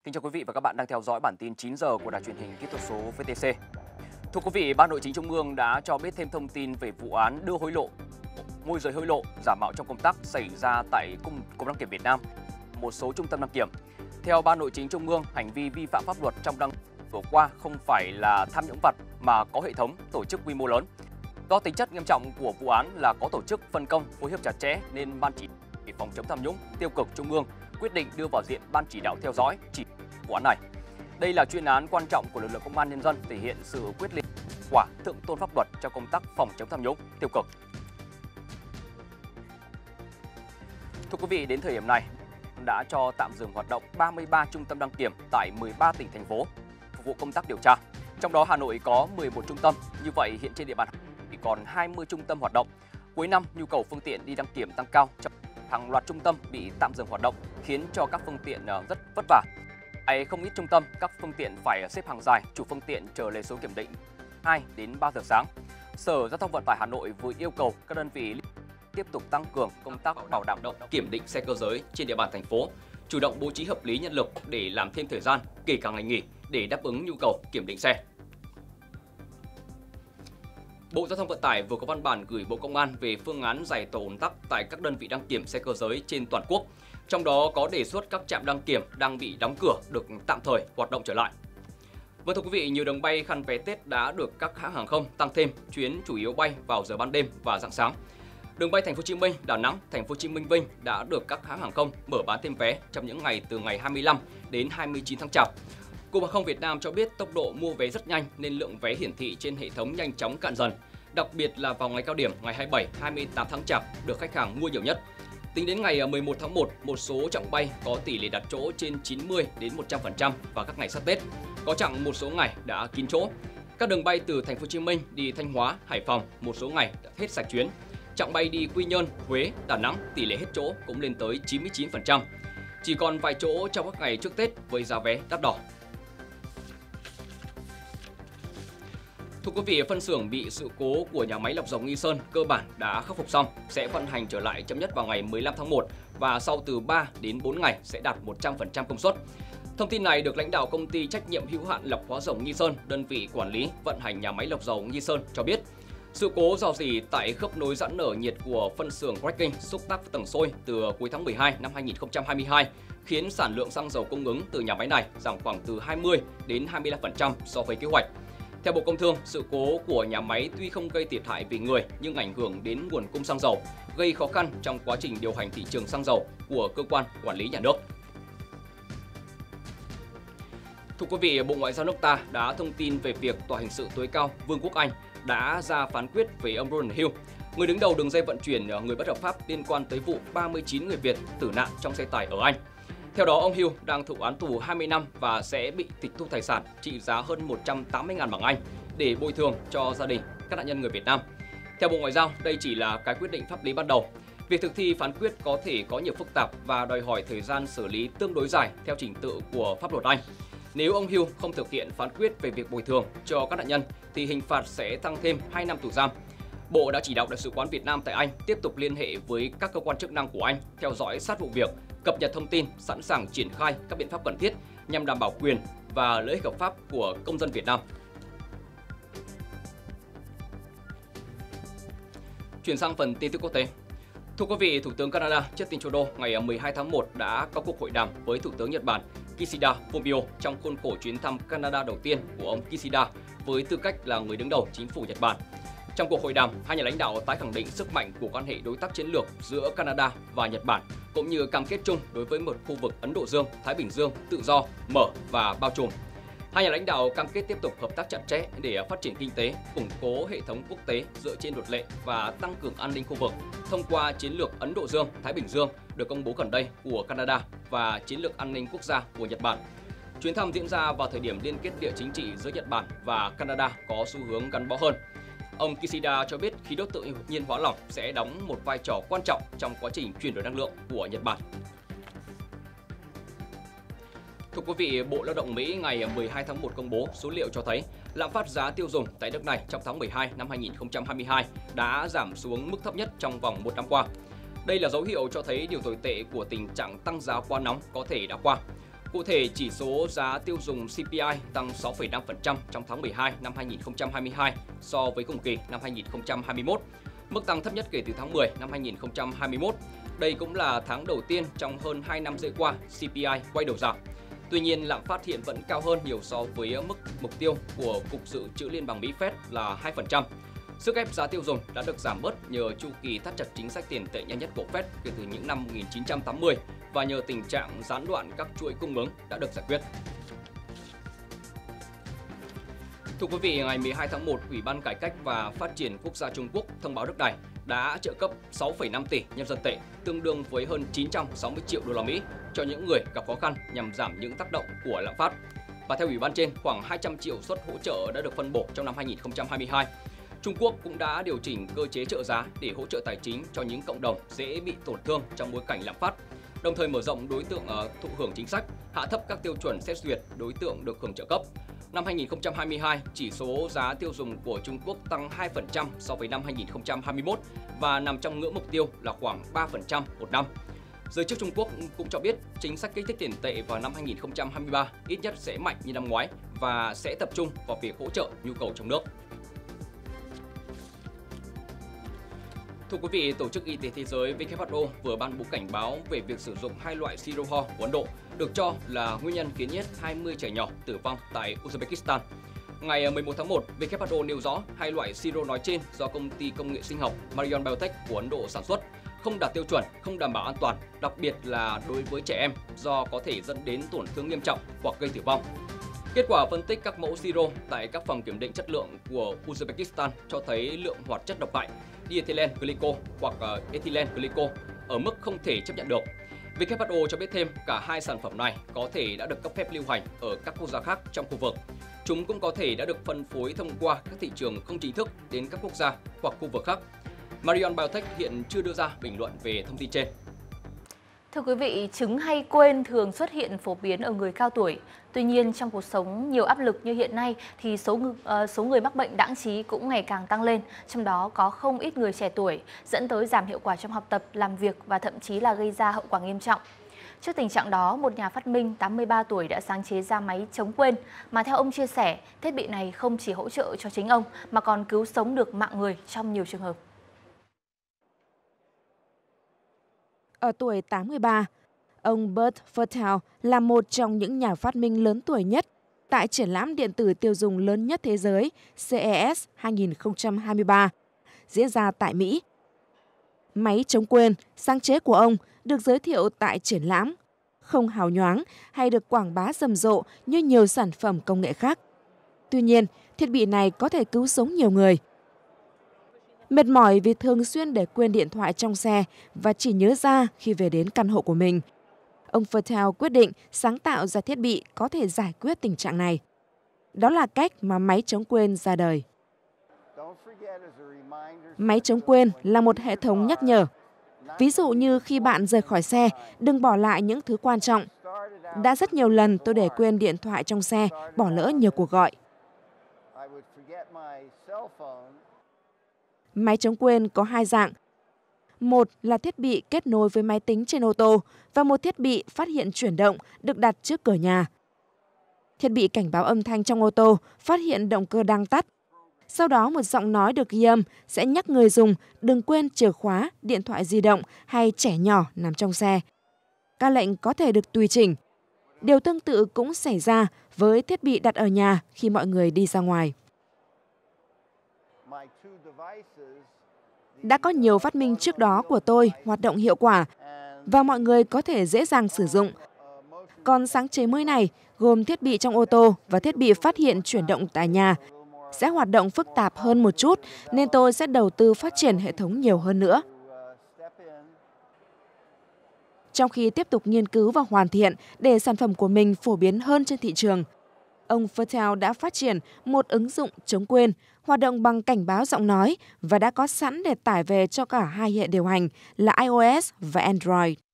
Kính chào quý vị và các bạn đang theo dõi bản tin 9 giờ của Đài truyền hình kỹ thuật số VTC. Thưa quý vị, Ban Nội chính Trung ương đã cho biết thêm thông tin về vụ án đưa hối lộ, môi giới hối lộ, giả mạo trong công tác xảy ra tại Cục Đăng kiểm Việt Nam, một số trung tâm đăng kiểm. Theo Ban Nội chính Trung ương, hành vi vi phạm pháp luật trong đăng vừa qua không phải là tham nhũng vặt mà có hệ thống, tổ chức quy mô lớn. Do tính chất nghiêm trọng của vụ án là có tổ chức, phân công, phối hợp chặt chẽ nên Ban chỉ đạo phòng chống tham nhũng tiêu cực Trung ương quyết định đưa vào diện Ban chỉ đạo theo dõi chỉ vụ án này. Đây là chuyên án quan trọng của lực lượng công an nhân dân, thể hiện sự quyết liệt, quả thượng tôn pháp luật trong công tác phòng chống tham nhũng tiêu cực. Thưa quý vị, đến thời điểm này đã cho tạm dừng hoạt động 33 trung tâm đăng kiểm tại 13 tỉnh thành phố phục vụ công tác điều tra. Trong đó Hà Nội có 11 trung tâm. Như vậy hiện trên địa bàn thì còn 20 trung tâm hoạt động. Cuối năm nhu cầu phương tiện đi đăng kiểm tăng cao, hàng loạt trung tâm bị tạm dừng hoạt động khiến cho các phương tiện rất vất vả. Không ít trung tâm các phương tiện phải xếp hàng dài, chủ phương tiện chờ lấy số kiểm định 2 đến 3 giờ sáng. Sở Giao thông Vận tải Hà Nội vừa yêu cầu các đơn vị tiếp tục tăng cường công tác bảo đảm kiểm định xe cơ giới trên địa bàn thành phố, chủ động bố trí hợp lý nhân lực để làm thêm thời gian, kể cả ngày nghỉ để đáp ứng nhu cầu kiểm định xe. Bộ Giao thông Vận tải vừa có văn bản gửi Bộ Công an về phương án giải tỏa ùn tắc tại các đơn vị đăng kiểm xe cơ giới trên toàn quốc. Trong đó có đề xuất các trạm đăng kiểm đang bị đóng cửa được tạm thời hoạt động trở lại. Vâng thưa quý vị, nhiều đường bay khăn vé Tết đã được các hãng hàng không tăng thêm, chuyến chủ yếu bay vào giờ ban đêm và rạng sáng. Đường bay Thành phố Hồ Chí Minh, Đà Nẵng, Thành phố Hồ Chí Minh, Vinh đã được các hãng hàng không mở bán thêm vé trong những ngày từ ngày 25 đến 29 tháng Chạp. Cục Hàng không Việt Nam cho biết tốc độ mua vé rất nhanh nên lượng vé hiển thị trên hệ thống nhanh chóng cạn dần. Đặc biệt là vào ngày cao điểm ngày 27, 28 tháng Chạp được khách hàng mua nhiều nhất. Tính đến ngày 11 tháng 1, một số chặng bay có tỷ lệ đặt chỗ trên 90 đến 100% vào các ngày sát Tết. Có chặng một số ngày đã kín chỗ. Các đường bay từ Thành phố Hồ Chí Minh đi Thanh Hóa, Hải Phòng một số ngày đã hết sạch chuyến. Chặng bay đi Quy Nhơn, Huế, Đà Nẵng tỷ lệ hết chỗ cũng lên tới 99%. Chỉ còn vài chỗ trong các ngày trước Tết với giá vé đắt đỏ. Thưa quý vị, phân xưởng bị sự cố của nhà máy lọc dầu Nghi Sơn cơ bản đã khắc phục xong, sẽ vận hành trở lại chậm nhất vào ngày 15 tháng 1 và sau từ 3 đến 4 ngày sẽ đạt 100% công suất. Thông tin này được lãnh đạo công ty trách nhiệm hữu hạn lọc hóa dầu Nghi Sơn, đơn vị quản lý vận hành nhà máy lọc dầu Nghi Sơn cho biết. Sự cố rò rỉ tại khớp nối giãn nở nhiệt của phân xưởng cracking xúc tác tầng sôi từ cuối tháng 12 năm 2022 khiến sản lượng xăng dầu cung ứng từ nhà máy này giảm khoảng từ 20 đến 25% so với kế hoạch. Theo Bộ Công Thương, sự cố của nhà máy tuy không gây thiệt hại về người nhưng ảnh hưởng đến nguồn cung xăng dầu, gây khó khăn trong quá trình điều hành thị trường xăng dầu của cơ quan quản lý nhà nước. Thưa quý vị, Bộ Ngoại giao nước ta đã thông tin về việc Tòa hình sự tối cao Vương quốc Anh đã ra phán quyết về ông Ronald Hill, người đứng đầu đường dây vận chuyển người bất hợp pháp liên quan tới vụ 39 người Việt tử nạn trong xe tải ở Anh. Theo đó, ông Hill đang thụ án tù 20 năm và sẽ bị tịch thu tài sản trị giá hơn 180.000 bảng Anh để bồi thường cho gia đình các nạn nhân người Việt Nam. Theo Bộ Ngoại giao, đây chỉ là cái quyết định pháp lý ban đầu. Việc thực thi phán quyết có thể có nhiều phức tạp và đòi hỏi thời gian xử lý tương đối dài theo trình tự của pháp luật Anh. Nếu ông Hill không thực hiện phán quyết về việc bồi thường cho các nạn nhân thì hình phạt sẽ tăng thêm 2 năm tù giam. Bộ đã chỉ đạo Đại sứ quán Việt Nam tại Anh tiếp tục liên hệ với các cơ quan chức năng của Anh theo dõi sát vụ việc, cập nhật thông tin, sẵn sàng triển khai các biện pháp cần thiết nhằm đảm bảo quyền và lợi ích hợp pháp của công dân Việt Nam. Chuyển sang phần tin tức quốc tế. Thưa quý vị, Thủ tướng Canada Justin Trudeau ngày 12 tháng 1 đã có cuộc hội đàm với Thủ tướng Nhật Bản Kishida Fumio trong khuôn khổ chuyến thăm Canada đầu tiên của ông Kishida với tư cách là người đứng đầu chính phủ Nhật Bản. Trong cuộc hội đàm, hai nhà lãnh đạo tái khẳng định sức mạnh của quan hệ đối tác chiến lược giữa Canada và Nhật Bản, cũng như cam kết chung đối với một khu vực Ấn Độ Dương-Thái Bình Dương tự do, mở và bao trùm. Hai nhà lãnh đạo cam kết tiếp tục hợp tác chặt chẽ để phát triển kinh tế, củng cố hệ thống quốc tế dựa trên luật lệ và tăng cường an ninh khu vực thông qua chiến lược Ấn Độ Dương-Thái Bình Dương được công bố gần đây của Canada và chiến lược an ninh quốc gia của Nhật Bản. Chuyến thăm diễn ra vào thời điểm liên kết địa chính trị giữa Nhật Bản và Canada có xu hướng gắn bó hơn. Ông Kishida cho biết khí đốt tự nhiên hóa lỏng sẽ đóng một vai trò quan trọng trong quá trình chuyển đổi năng lượng của Nhật Bản. Thưa quý vị, Bộ Lao động Mỹ ngày 12 tháng 1 công bố số liệu cho thấy lạm phát giá tiêu dùng tại nước này trong tháng 12 năm 2022 đã giảm xuống mức thấp nhất trong vòng một năm qua. Đây là dấu hiệu cho thấy điều tồi tệ của tình trạng tăng giá quá nóng có thể đã qua. Cụ thể, chỉ số giá tiêu dùng CPI tăng 6,5% trong tháng 12 năm 2022 so với cùng kỳ năm 2021, mức tăng thấp nhất kể từ tháng 10 năm 2021. Đây cũng là tháng đầu tiên trong hơn 2 năm rưỡi qua CPI quay đầu giảm. Tuy nhiên, lạm phát hiện vẫn cao hơn nhiều so với mức mục tiêu của Cục Dự trữ Liên bang Mỹ Fed là 2%. Sức ép giá tiêu dùng đã được giảm bớt nhờ chu kỳ thắt chặt chính sách tiền tệ nhanh nhất của Fed kể từ những năm 1980 và nhờ tình trạng gián đoạn các chuỗi cung ứng đã được giải quyết. Thưa quý vị, ngày 12 tháng 1, Ủy ban Cải cách và Phát triển Quốc gia Trung Quốc thông báo nước này đã trợ cấp 6,5 tỷ nhân dân tệ, tương đương với hơn 960 triệu đô la Mỹ cho những người gặp khó khăn nhằm giảm những tác động của lạm phát. Và theo Ủy ban trên, khoảng 200 triệu suất hỗ trợ đã được phân bổ trong năm 2022. Trung Quốc cũng đã điều chỉnh cơ chế trợ giá để hỗ trợ tài chính cho những cộng đồng dễ bị tổn thương trong bối cảnh lạm phát, đồng thời mở rộng đối tượng thụ hưởng chính sách, hạ thấp các tiêu chuẩn xét duyệt đối tượng được hưởng trợ cấp. Năm 2022, chỉ số giá tiêu dùng của Trung Quốc tăng 2% so với năm 2021 và nằm trong ngưỡng mục tiêu là khoảng 3% một năm. Giới chức Trung Quốc cũng cho biết chính sách kích thích tiền tệ vào năm 2023 ít nhất sẽ mạnh như năm ngoái và sẽ tập trung vào việc hỗ trợ nhu cầu trong nước. Thưa quý vị, Tổ chức Y tế Thế giới WHO vừa ban bố cảnh báo về việc sử dụng hai loại siro ho của Ấn Độ được cho là nguyên nhân khiến ít 20 trẻ nhỏ tử vong tại Uzbekistan. Ngày 11 tháng 1, WHO nêu rõ hai loại siro nói trên do công ty công nghệ sinh học Marion Biotech của Ấn Độ sản xuất không đạt tiêu chuẩn, không đảm bảo an toàn, đặc biệt là đối với trẻ em do có thể dẫn đến tổn thương nghiêm trọng hoặc gây tử vong. Kết quả phân tích các mẫu siro tại các phòng kiểm định chất lượng của Uzbekistan cho thấy lượng hoạt chất độc hại diethylene glycol hoặc ethylene glycol ở mức không thể chấp nhận được. WHO cho biết thêm cả hai sản phẩm này có thể đã được cấp phép lưu hành ở các quốc gia khác trong khu vực. Chúng cũng có thể đã được phân phối thông qua các thị trường không chính thức đến các quốc gia hoặc khu vực khác. Marion Biotech hiện chưa đưa ra bình luận về thông tin trên. Thưa quý vị, chứng hay quên thường xuất hiện phổ biến ở người cao tuổi. Tuy nhiên, trong cuộc sống nhiều áp lực như hiện nay thì số người mắc bệnh đãng trí cũng ngày càng tăng lên. Trong đó có không ít người trẻ tuổi, dẫn tới giảm hiệu quả trong học tập, làm việc và thậm chí là gây ra hậu quả nghiêm trọng. Trước tình trạng đó, một nhà phát minh 83 tuổi đã sáng chế ra máy chống quên, mà theo ông chia sẻ, thiết bị này không chỉ hỗ trợ cho chính ông mà còn cứu sống được mạng người trong nhiều trường hợp. Ở tuổi 83, ông Bert Fertel là một trong những nhà phát minh lớn tuổi nhất tại triển lãm điện tử tiêu dùng lớn nhất thế giới CES 2023 diễn ra tại Mỹ. Máy chống quên, sáng chế của ông được giới thiệu tại triển lãm, không hào nhoáng hay được quảng bá rầm rộ như nhiều sản phẩm công nghệ khác. Tuy nhiên, thiết bị này có thể cứu sống nhiều người. Mệt mỏi vì thường xuyên để quên điện thoại trong xe và chỉ nhớ ra khi về đến căn hộ của mình, ông Fertel quyết định sáng tạo ra thiết bị có thể giải quyết tình trạng này. Đó là cách mà máy chống quên ra đời. Máy chống quên là một hệ thống nhắc nhở. Ví dụ như khi bạn rời khỏi xe, đừng bỏ lại những thứ quan trọng. Đã rất nhiều lần tôi để quên điện thoại trong xe, bỏ lỡ nhiều cuộc gọi. Máy chống quên có hai dạng. Một là thiết bị kết nối với máy tính trên ô tô và một thiết bị phát hiện chuyển động được đặt trước cửa nhà. Thiết bị cảnh báo âm thanh trong ô tô phát hiện động cơ đang tắt. Sau đó một giọng nói được ghi âm sẽ nhắc người dùng đừng quên chìa khóa, điện thoại di động hay trẻ nhỏ nằm trong xe. Các lệnh có thể được tùy chỉnh. Điều tương tự cũng xảy ra với thiết bị đặt ở nhà khi mọi người đi ra ngoài. Đã có nhiều phát minh trước đó của tôi hoạt động hiệu quả và mọi người có thể dễ dàng sử dụng. Còn sáng chế mới này gồm thiết bị trong ô tô và thiết bị phát hiện chuyển động tại nhà sẽ hoạt động phức tạp hơn một chút nên tôi sẽ đầu tư phát triển hệ thống nhiều hơn nữa. Trong khi tiếp tục nghiên cứu và hoàn thiện để sản phẩm của mình phổ biến hơn trên thị trường, ông Fertel đã phát triển một ứng dụng chống quên hoạt động bằng cảnh báo giọng nói và đã có sẵn để tải về cho cả hai hệ điều hành là iOS và Android.